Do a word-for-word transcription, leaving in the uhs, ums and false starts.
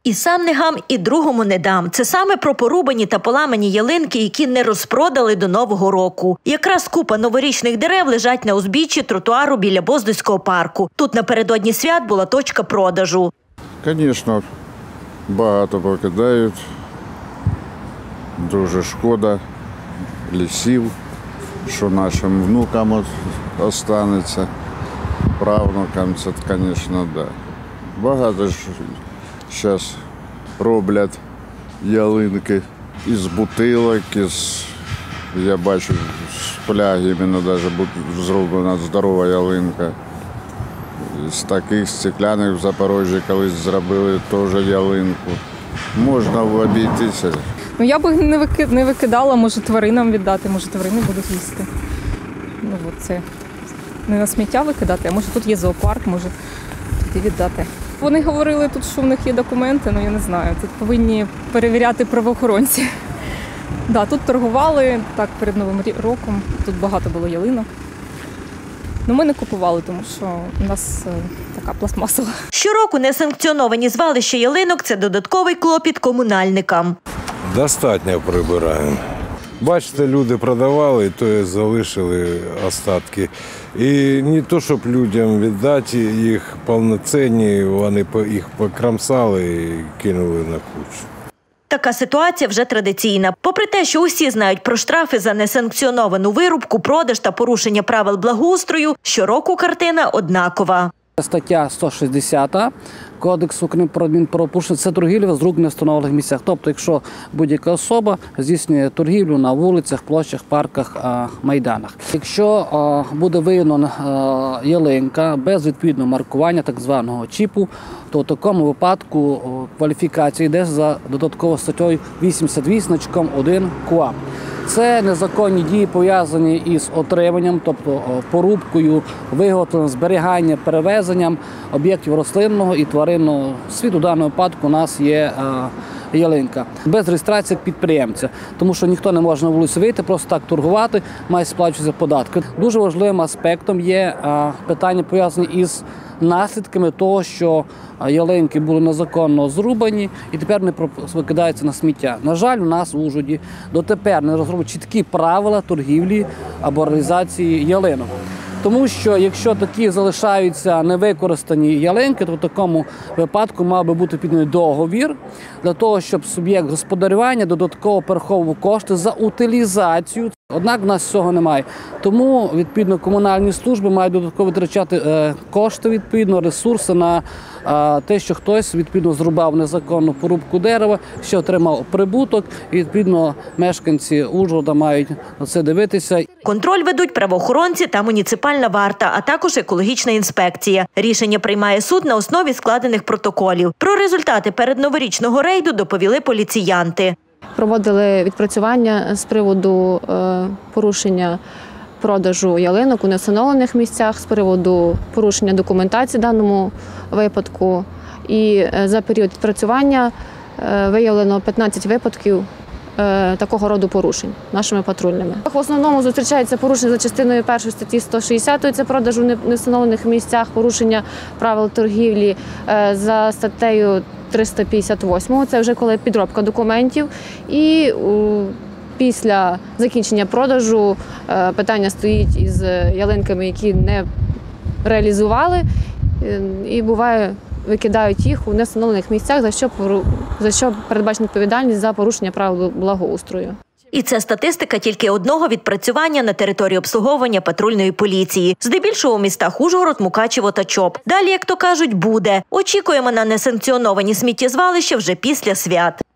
І сам не гам, і другому не дам. Це саме про порубані та поламані ялинки, які не розпродали до Нового року. Якраз купа новорічних дерев лежать на узбіччі тротуару біля Боздуського парку. Тут напередодні свят була точка продажу. Звісно, багато покидають. Дуже шкода лісів, що нашим внукам останеться, правнукам це, звісно, да. Багато ж зараз роблять ялинки із бутилок, із, я бачу, з фляги іменно навіть зроблена здорова ялинка. З таких стекляних в Запоріжжі колись зробили теж ялинку. Можна обійтися. Ну, я б не викидала, може тваринам віддати, може тварини будуть їсти. Ну, от це не на сміття викидати, а може тут є зоопарк, може туди віддати. Вони говорили тут, що в них є документи, але я не знаю, тут повинні перевіряти правоохоронці. Да, тут торгували так перед Новим роком, тут багато було ялинок. Ну, ми не купували, тому що у нас е, така пластмасова. Щороку несанкціоновані звалища ялинок – це додатковий клопіт комунальникам. Достатньо прибираємо. Бачите, люди продавали, то залишили остатки. І не то, щоб людям віддати їх повноцінні, вони їх покрамсали і кинули на кучу. Така ситуація вже традиційна. Попри те, що усі знають про штрафи за несанкціоновану вирубку, продаж та порушення правил благоустрою, щороку картина однакова. Стаття сто шістдесят Кодексу України про адмінправопорушення – це торгівля з рук в невстановлених місцях. Тобто, якщо будь-яка особа здійснює торгівлю на вулицях, площах, парках, майданах. Якщо буде виявлена ялинка без відповідного маркування, так званого чіпу, то в такому випадку кваліфікація йде за додатковою статтею вісімдесят вісім значком один КУАП. Це незаконні дії, пов'язані із отриманням, тобто порубкою, виготовленням, зберіганням, перевезенням об'єктів рослинного і тваринного світу. У даному випадку у нас є ялинка. Без реєстрації підприємця, тому що ніхто не може на вулицю вийти, просто так торгувати, має сплачуватися податки. Дуже важливим аспектом є питання, пов'язані із наслідками того, що ялинки були незаконно зрубані і тепер вони викидаються на сміття. На жаль, у нас в Ужгороді дотепер не розроблені чіткі правила торгівлі або реалізації ялинок. Тому що якщо такі залишаються невикористані ялинки, то в такому випадку мав би бути підписаний договір для того, щоб суб'єкт господарювання додатково перераховував кошти за утилізацію. Однак в нас цього немає. Тому, відповідно, комунальні служби мають додатково витрачати кошти, відповідно, ресурси на те, що хтось, відповідно, зрубав незаконну порубку дерева, що отримав прибуток, і, відповідно, мешканці Ужгорода мають на це дивитися. Контроль ведуть правоохоронці та муніципальна варта, а також екологічна інспекція. Рішення приймає суд на основі складених протоколів. Про результати передноворічного рейду доповіли поліціянти. Проводили відпрацювання з приводу порушення продажу ялинок у невстановлених місцях, з приводу порушення документації в даному випадку. І за період відпрацювання виявлено п'ятнадцять випадків такого роду порушень нашими патрульними. В основному зустрічається порушення за частиною першої статті сто шістдесят, це продаж у невстановлених місцях, порушення правил торгівлі за статтею триста п'ятдесят восьмою, це вже коли підробка документів. І після закінчення продажу питання стоїть із ялинками, які не реалізували, і буває, викидають їх у невстановлених місцях, за що, за що передбачена відповідальність за порушення правил благоустрою. І це статистика тільки одного відпрацювання на території обслуговування патрульної поліції. Здебільшого у містах Ужгород, Мукачево та Чоп. Далі, як то кажуть, буде. Очікуємо на несанкціоновані сміттєзвалища вже після свят.